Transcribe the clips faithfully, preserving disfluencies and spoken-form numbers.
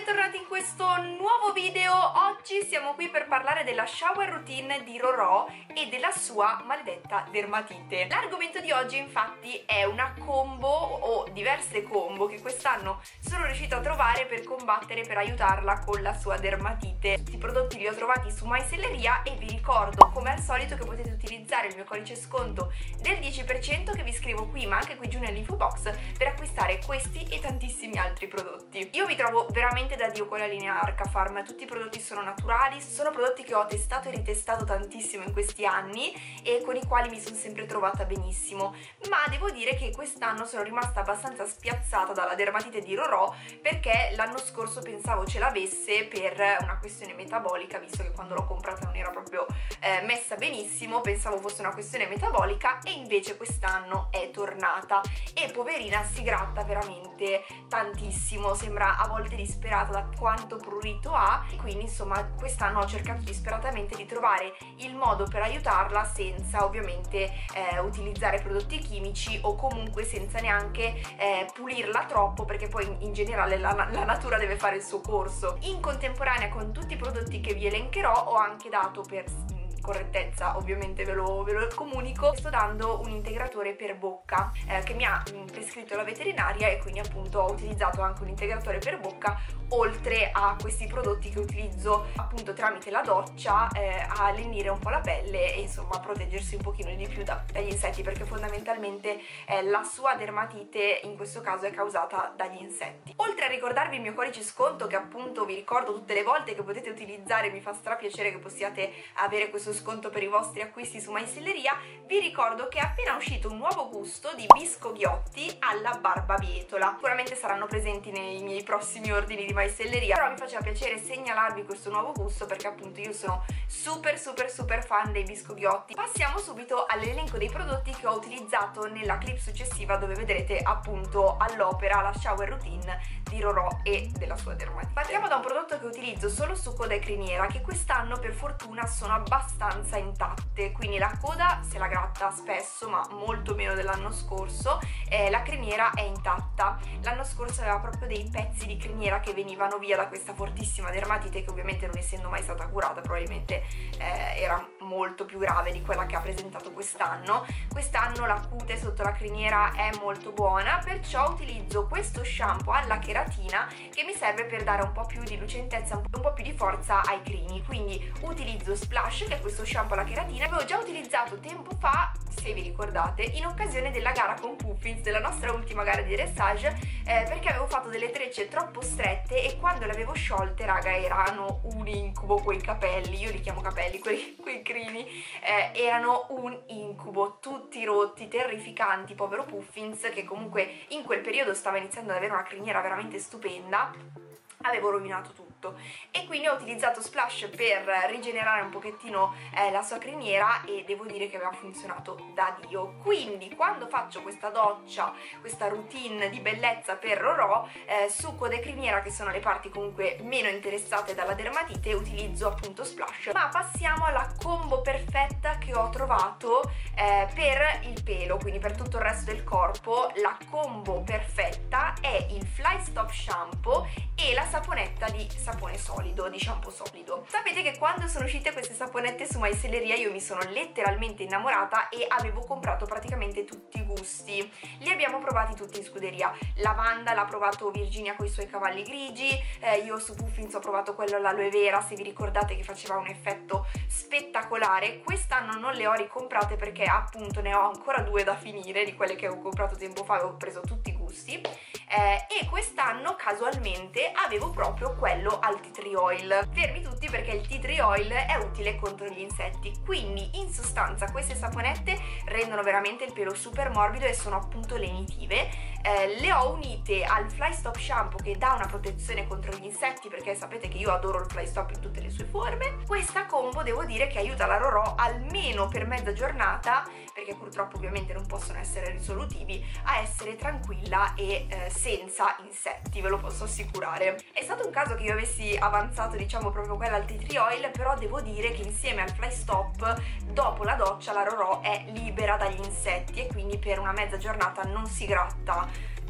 bentornati in questo nuovo video. Oggi siamo qui per parlare della shower routine di Rorò e della sua maledetta dermatite. L'argomento di oggi infatti è una combo o diverse combo che quest'anno sono riuscita a trovare per combattere, per aiutarla con la sua dermatite. Tutti i prodotti li ho trovati su Mycelleria e vi ricordo come al solito che potete utilizzare il mio codice sconto del dieci per cento che vi scrivo qui ma anche qui giù nell'info box per acquistare questi e tantissimi altri prodotti. Io mi trovo veramente da Dio con la linea Arcafarm, tutti i prodotti sono naturali, sono prodotti che ho testato e ritestato tantissimo in questi anni e con i quali mi sono sempre trovata benissimo, ma devo dire che quest'anno sono rimasta abbastanza spiazzata dalla dermatite di Rorò perché l'anno scorso pensavo ce l'avesse per una questione metabolica, visto che quando l'ho comprata non era proprio eh, messa benissimo, pensavo fosse una questione metabolica e invece quest'anno è tornata e poverina si gratta veramente tantissimo, sembra a volte disperata da quanto prurito ha e quindi insomma quest'anno ho cercato disperatamente di trovare il modo per aiutarla senza ovviamente eh, utilizzare prodotti chimici o comunque senza neanche eh, pulirla troppo, perché poi in, in generale la, la natura deve fare il suo corso. In contemporanea con tutti i prodotti che vi elencherò ho anche dato, per correttezza ovviamente ve lo, ve lo comunico, sto dando un integratore per bocca eh, che mi ha prescritto la veterinaria e quindi appunto ho utilizzato anche un integratore per bocca oltre a questi prodotti che utilizzo appunto tramite la doccia eh, a lenire un po' la pelle e insomma a proteggersi un pochino di più da, dagli insetti, perché fondamentalmente eh, la sua dermatite in questo caso è causata dagli insetti. Oltre a ricordarvi il mio codice sconto che appunto vi ricordo tutte le volte che potete utilizzare, mi fa stra piacere che possiate avere questo sconto per i vostri acquisti su Mycelleria, vi ricordo che è appena uscito un nuovo gusto di biscoghiotti alla barbabietola. Sicuramente saranno presenti nei miei prossimi ordini di Mycelleria, però mi faceva piacere segnalarvi questo nuovo gusto perché appunto io sono super super super fan dei biscoghiotti. Passiamo subito all'elenco dei prodotti che ho utilizzato nella clip successiva, dove vedrete appunto all'opera la shower routine di Rorò e della sua dermatite. Partiamo da un prodotto che utilizzo solo su coda e criniera, che quest'anno per fortuna sono abbastanza intatte, quindi la coda se la gratta spesso ma molto meno dell'anno scorso, eh, la criniera è intatta. L'anno scorso aveva proprio dei pezzi di criniera che venivano via da questa fortissima dermatite che ovviamente non essendo mai stata curata probabilmente eh, era molto più grave di quella che ha presentato quest'anno. Quest'anno la cute sotto la criniera è molto buona, perciò utilizzo questo shampoo alla cheratina che mi serve per dare un po' più di lucentezza, un po' più di forza ai crini, quindi utilizzo Splash, che è questo shampoo alla cheratina. Avevo già utilizzato tempo fa, se vi ricordate, in occasione della gara con Puffins, della nostra ultima gara di dressage, eh, perché avevo fatto delle trecce troppo strette e quando le avevo sciolte, raga, erano un incubo quei capelli, io li chiamo capelli, quei, quei crini, eh, erano un incubo, tutti rotti, terrificanti, povero Puffins che comunque in quel periodo stava iniziando ad avere una criniera veramente stupenda. Avevo rovinato tutto e quindi ho utilizzato Splash per rigenerare un pochettino eh, la sua criniera e devo dire che aveva funzionato da Dio. Quindi quando faccio questa doccia, questa routine di bellezza per Rorò, eh, su coda e criniera, che sono le parti comunque meno interessate dalla dermatite, utilizzo appunto Splash. Ma passiamo alla combo perfetta che ho trovato eh, per il pelo, quindi per tutto il resto del corpo. La combo perfetta è il Fly Stop Shampoo e la saponetta di sapone solido, di shampoo solido. Sapete che quando sono uscite queste saponette su Mycelleria io mi sono letteralmente innamorata e avevo comprato praticamente tutti i gusti. Li abbiamo provati tutti in scuderia. Lavanda l'ha provato Virginia con i suoi cavalli grigi, eh, io su Puffins ho provato quello all'aloe vera, se vi ricordate, che faceva un effetto spettacolare. Quest'anno non le ho ricomprate perché appunto ne ho ancora due da finire di quelle che avevo comprato tempo fa, avevo preso tutti i gusti. Eh, e quest'anno casualmente avevo proprio quello al tea tree oil. Fermi tutti perché il tea tree oil è utile contro gli insetti, quindi in sostanza queste saponette rendono veramente il pelo super morbido e sono appunto lenitive. Eh, le ho unite al Fly Stop Shampoo che dà una protezione contro gli insetti, perché sapete che io adoro il Fly Stop in tutte le sue forme. Questa combo devo dire che aiuta la Rorò almeno per mezza giornata, perché purtroppo ovviamente non possono essere risolutivi, a essere tranquilla e eh, senza insetti, ve lo posso assicurare. È stato un caso che io avessi avanzato diciamo proprio quella al tea tree oil, però devo dire che insieme al Fly Stop dopo la doccia la Rorò è libera dagli insetti e quindi per una mezza giornata non si gratta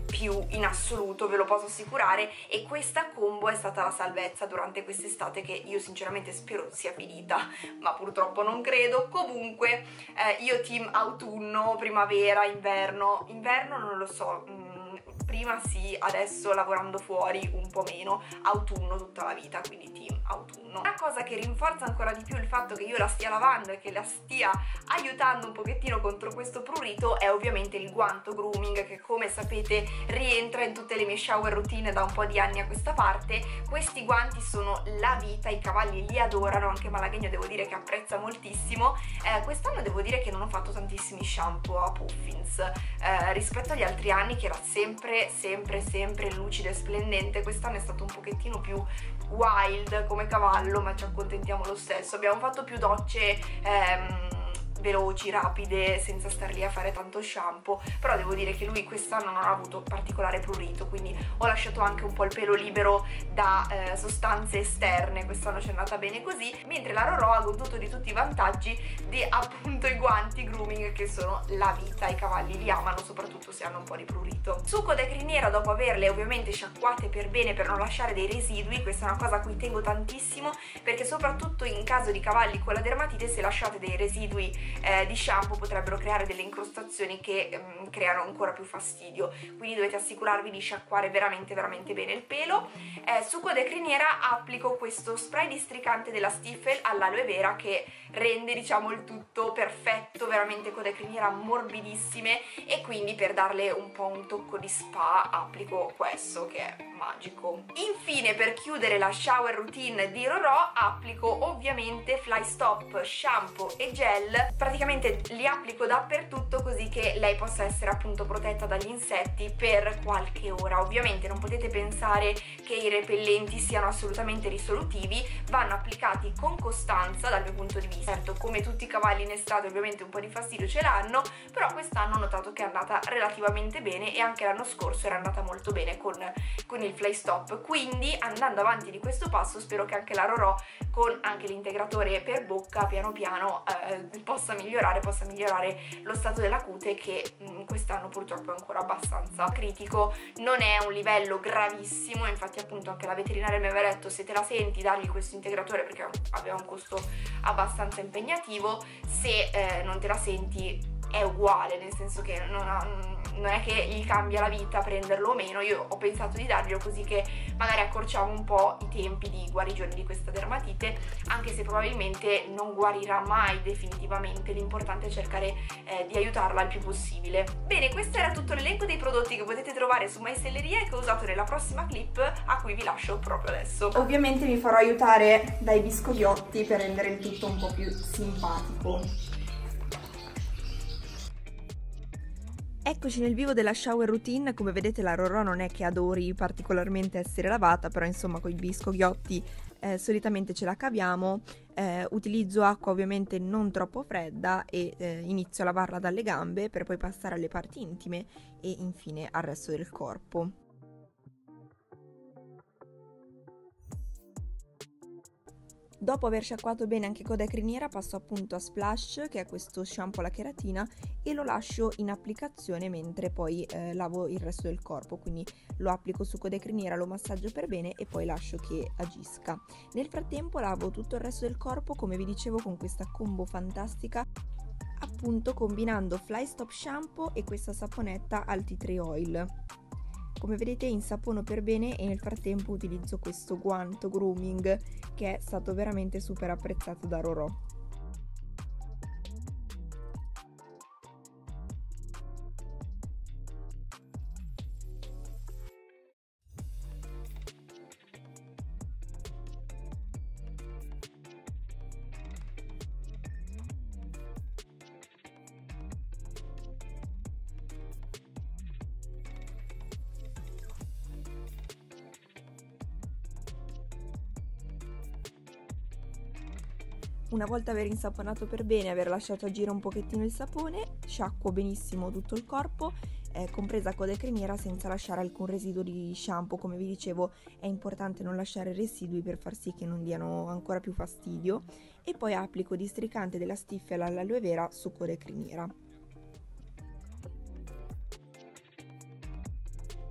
più in assoluto, ve lo posso assicurare, e questa combo è stata la salvezza durante quest'estate, che io sinceramente spero sia finita, ma purtroppo non credo. Comunque eh, io team autunno, primavera, inverno, inverno non lo so, mh, prima sì, adesso lavorando fuori un po' meno, autunno tutta la vita, quindi team autunno. Una cosa che rinforza ancora di più il fatto che io la stia lavando e che la stia aiutando un pochettino contro questo prurito è ovviamente il guanto grooming, che come sapete rientra in tutte le mie shower routine da un po' di anni a questa parte. Questi guanti sono la vita, i cavalli li adorano, anche Malagueño devo dire che apprezza moltissimo. Eh, quest'anno devo dire che non ho fatto tantissimi shampoo a puffins eh, rispetto agli altri anni, che era sempre sempre sempre lucido e splendente. Quest'anno è stato un pochettino più wild come cavallo, ma ci accontentiamo lo stesso. Abbiamo fatto più docce ehm, veloci, rapide, senza star lì a fare tanto shampoo, però devo dire che lui quest'anno non ha avuto particolare prurito, quindi ho lasciato anche un po' il pelo libero da eh, sostanze esterne. Quest'anno ci è andata bene così, mentre la Rorò ha goduto di tutti i vantaggi di appunto i guanti grooming, che sono la vita, i cavalli li amano, soprattutto se hanno un po' di prurito. Succo da criniera, dopo averle ovviamente sciacquate per bene per non lasciare dei residui, questa è una cosa a cui tengo tantissimo, perché soprattutto in caso di cavalli con la dermatite, se lasciate dei residui Eh, di shampoo potrebbero creare delle incrostazioni che ehm, creano ancora più fastidio, quindi dovete assicurarvi di sciacquare veramente veramente bene il pelo. Eh, su coda e criniera applico questo spray districante della Stifel all'aloe vera, che rende diciamo il tutto perfetto, veramente coda e criniera morbidissime, e quindi per darle un po' un tocco di spa applico questo che è magico. Infine, per chiudere la shower routine di Rorò, applico ovviamente Fly Stop shampoo e gel. Praticamente li applico dappertutto così che lei possa essere appunto protetta dagli insetti per qualche ora. Ovviamente non potete pensare che i repellenti siano assolutamente risolutivi, vanno applicati con costanza dal mio punto di vista. Certo, come tutti i cavalli in estate ovviamente un po' di fastidio ce l'hanno, però quest'anno ho notato che è andata relativamente bene, e anche l'anno scorso era andata molto bene con, con il Fly Stop. Quindi andando avanti di questo passo spero che anche la Rorò, con anche l'integratore per bocca, piano piano eh, possa migliorare, possa migliorare lo stato della cute, che mh, quest'anno purtroppo è ancora abbastanza critico. Non è un livello gravissimo, infatti appunto anche la veterinaria mi aveva detto: se te la senti dargli questo integratore, perché aveva un costo abbastanza impegnativo, se eh, non te la senti è uguale, nel senso che non, ha, non è che gli cambia la vita prenderlo o meno. Io ho pensato di darglielo così che magari accorciamo un po' i tempi di guarigione di questa dermatite, anche se probabilmente non guarirà mai definitivamente. L'importante è cercare eh, di aiutarla il più possibile. Bene, questo era tutto l'elenco dei prodotti che potete trovare su Maestelleria e che ho usato nella prossima clip, a cui vi lascio proprio adesso. Ovviamente mi farò aiutare dai biscogliotti per rendere il tutto un po' più simpatico. Eccoci nel vivo della shower routine. Come vedete la Rorò non è che adori particolarmente essere lavata, però insomma con i biscogliotti eh, solitamente ce la caviamo. Eh, utilizzo acqua ovviamente non troppo fredda e eh, inizio a lavarla dalle gambe per poi passare alle parti intime e infine al resto del corpo. Dopo aver sciacquato bene anche coda e criniera, passo appunto a Splash, che è questo shampoo alla cheratina, e lo lascio in applicazione mentre poi eh, lavo il resto del corpo. Quindi lo applico su coda e criniera, lo massaggio per bene e poi lascio che agisca. Nel frattempo lavo tutto il resto del corpo, come vi dicevo, con questa combo fantastica, appunto combinando Fly Stop shampoo e questa saponetta al tea tree oil. Come vedete insapono per bene e nel frattempo utilizzo questo guanto grooming che è stato veramente super apprezzato da Rorò. Una volta aver insaponato per bene, aver lasciato agire un pochettino il sapone, sciacquo benissimo tutto il corpo, eh, compresa coda e criniera, senza lasciare alcun residuo di shampoo. Come vi dicevo è importante non lasciare residui per far sì che non diano ancora più fastidio, e poi applico districante della Stifel all'aloe vera su coda e criniera.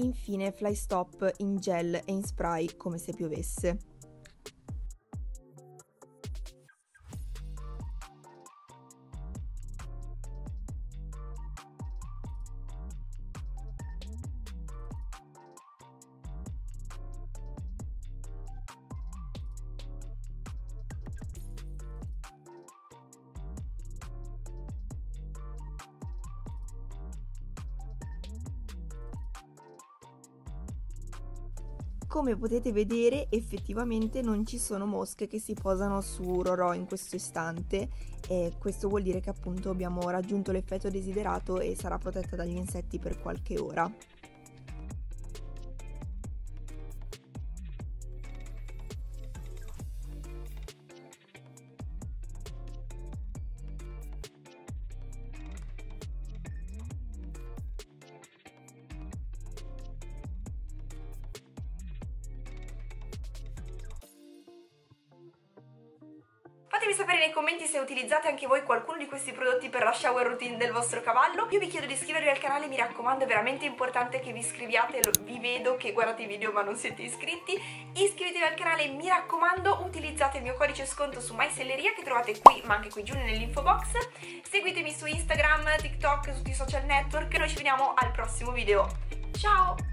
infine Fly Stop in gel e in spray come se piovesse. Come potete vedere, effettivamente non ci sono mosche che si posano su Rorò in questo istante, e questo vuol dire che appunto abbiamo raggiunto l'effetto desiderato e sarà protetta dagli insetti per qualche ora. Fatemi sapere nei commenti se utilizzate anche voi qualcuno di questi prodotti per la shower routine del vostro cavallo. Io vi chiedo di iscrivervi al canale, mi raccomando, è veramente importante che vi iscriviate. Vi vedo che guardate i video ma non siete iscritti. Iscrivetevi al canale, mi raccomando, utilizzate il mio codice sconto su MySelleria che trovate qui ma anche qui giù nell'info box. Seguitemi su Instagram, TikTok, tutti i social network. Noi ci vediamo al prossimo video. Ciao!